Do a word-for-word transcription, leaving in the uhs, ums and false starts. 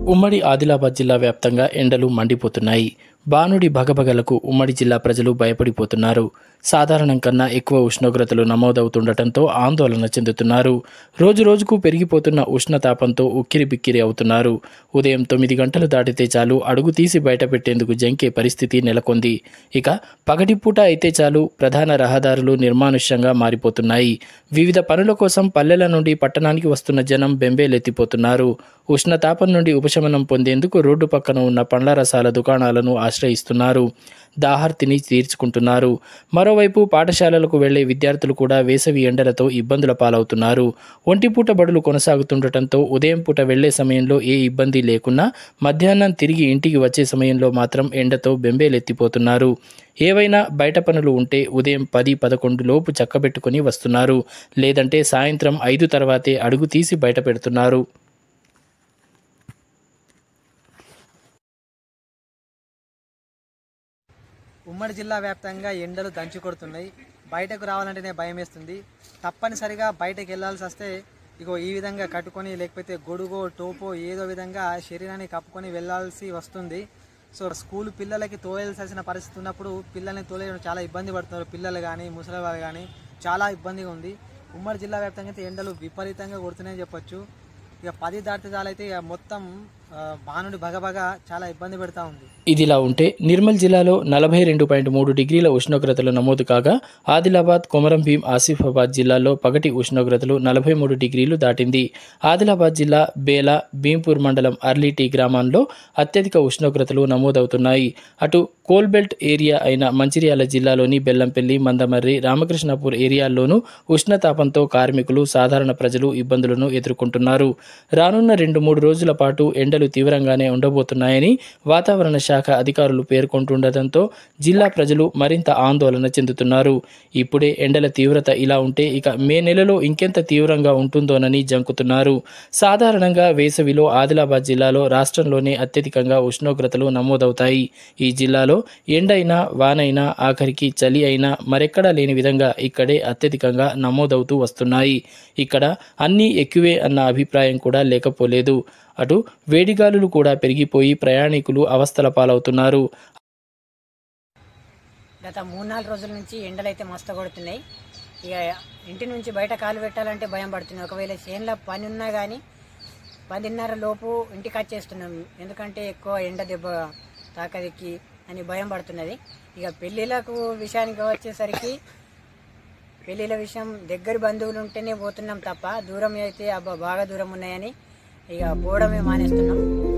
ఉమ్మడి ఆదిలాబాద్ జిల్లా వ్యాప్తంగా ఎండలు మండిపోతున్నాయి. బానుడి భగభగలకు ఉమ్మడి జిల్లా ప్రజలు భయపడిపోతున్నారు. సాధారణం కన్నా ఎక్కువ ఉష్ణోగ్రతలు నమోదవుతుండటంతో ఆందోళన చెందుతున్నారు. రోజు రోజుకు పెరిగిపోతున్న ఉష్ణతాపంతో ఉక్కిరి బిక్కిరి అవుతున్నారు. ఉదయం తొమ్మిది గంటలు దాటితే చాలు అడుగు తీసి బయటపెట్టేందుకు జంకే పరిస్థితి నెలకొంది. ఇక పగటిపూట అయితే చాలు ప్రధాన రహదారులు నిర్మానుష్యంగా మారిపోతున్నాయి. వివిధ పనుల కోసం పల్లెల నుండి పట్టణానికి వస్తున్న జనం బెంబేలెత్తిపోతున్నారు. ఉష్ణతాపం నుండి ఉపశమనం పొందేందుకు రోడ్డు పక్కన ఉన్న పండ్ల రసాల దుకాణాలను ఆశ్రయిస్తున్నారు. దాహార్తిని తీర్చుకుంటున్నారు. మరోవైపు పాఠశాలలకు వెళ్లే విద్యార్థులు కూడా వేసవి ఎండలతో ఇబ్బందుల పాలవుతున్నారు. ఒంటిపూట బడులు కొనసాగుతుండటంతో ఉదయం పూట వెళ్లే సమయంలో ఏ ఇబ్బంది లేకున్నా మధ్యాహ్నం తిరిగి ఇంటికి వచ్చే సమయంలో మాత్రం ఎండతో బెంబేలెత్తిపోతున్నారు. ఏవైనా బయట పనులు ఉంటే ఉదయం పది పదకొండు లోపు చక్కబెట్టుకుని వస్తున్నారు. లేదంటే సాయంత్రం ఐదు తర్వాతే అడుగు తీసి బయట పెడుతున్నారు. ఉమ్మడి జిల్లా వ్యాప్తంగా ఎండలు దంచి కొడుతున్నాయి. బయటకు రావాలంటేనే భయం వేస్తుంది. తప్పనిసరిగా బయటకు వెళ్ళాల్సి వస్తే ఇగో ఈ విధంగా కట్టుకొని లేకపోతే గొడుగో టోపో ఏదో విధంగా శరీరాన్ని కప్పుకొని వెళ్ళాల్సి వస్తుంది. సో స్కూల్ పిల్లలకి తోయాల్సిన పరిస్థితి ఉన్నప్పుడు పిల్లల్ని తోలేయడం చాలా ఇబ్బంది పడుతున్నారు. పిల్లలు కానీ ముసలి వాళ్ళు కానీ చాలా ఇబ్బందిగా ఉంది. ఉమ్మడి జిల్లా వ్యాప్తంగా అయితే ఎండలు విపరీతంగా కొడుతున్నాయని చెప్పొచ్చు. ఇక పది దాటితే చాలైతే ఇక మొత్తం బానుడి భగభగ చాలా ఇబ్బంది పెడతా ఉంది. ఇదిలా ఉంటే నిర్మల్ జిల్లాలో నలభై రెండు పాయింట్ మూడు డిగ్రీల ఉష్ణోగ్రతలు నమోదు కాగా ఆదిలాబాద్, కొమరం భీం, ఆసిఫాబాద్ జిల్లాల్లో పగటి ఉష్ణోగ్రతలు నలభై మూడు డిగ్రీలు దాటింది. ఆదిలాబాద్ జిల్లా బేలా, భీంపూర్ మండలం అర్లీటీ గ్రామాల్లో అత్యధిక ఉష్ణోగ్రతలు నమోదవుతున్నాయి. అటు కోల్బెల్ట్ ఏరియా అయిన మంచిర్యాల జిల్లాలోని బెల్లంపల్లి, మందమర్రి, రామకృష్ణపూర్ ఏరియాల్లోనూ ఉష్ణతాపంతో కార్మికులు, సాధారణ ప్రజలు ఇబ్బందులను ఎదుర్కొంటున్నారు. రానున్న రెండు మూడు రోజుల పాటు ఎండలు తీవ్రంగానే ఉండబోతున్నాయని వాతావరణ శాఖ అధికారులు పేర్కొంటుండటంతో జిల్లా ప్రజలు మరింత ఆందోళన చెందుతున్నారు. ఇప్పుడే ఎండల తీవ్రత ఇలా ఉంటే ఇక మే నెలలో ఇంకెంత తీవ్రంగా ఉంటుందోనని జంకుతున్నారు. సాధారణంగా వేసవిలో ఆదిలాబాద్ జిల్లాలో రాష్ట్రంలోనే అత్యధికంగా ఉష్ణోగ్రతలు నమోదవుతాయి. ఈ జిల్లాలో ఎండైనా, వానైనా, ఆఖరికి చలి అయినా మరెక్కడా లేని విధంగా ఇక్కడే అత్యధికంగా నమోదవుతూ వస్తున్నాయి. ఇక్కడ అన్నీ ఎక్కువే అన్న అభిప్రాయం కూడా లేకపోలేదు. అటు వేడిగాలులు కూడా పెరిగిపోయి ప్రయాణికులు అవస్థల పాలవుతున్నారు. గత మూడు నాలుగు రోజుల నుంచి ఎండలు అయితే మస్తు కొడుతున్నాయి. ఇక ఇంటి నుంచి బయట కాలు పెట్టాలంటే భయం పడుతుంది. ఒకవేళ చేనులో పని ఉన్నా కానీ పదిన్నర లోపు ఇంటికి వచ్చేస్తున్నాం. ఎందుకంటే ఎక్కువ ఎండ దెబ్బ తాకదికి అని భయం పడుతున్నది. ఇక పెళ్ళిళ్ళకు విషయానికి వచ్చేసరికి పెళ్ళిళ్ళ విషయం దగ్గర బంధువులు ఉంటేనే పోతున్నాం తప్ప దూరం అయితే అబ్బా బాగా దూరం ఉన్నాయని ఇక పోవడమే మానేస్తున్నాం.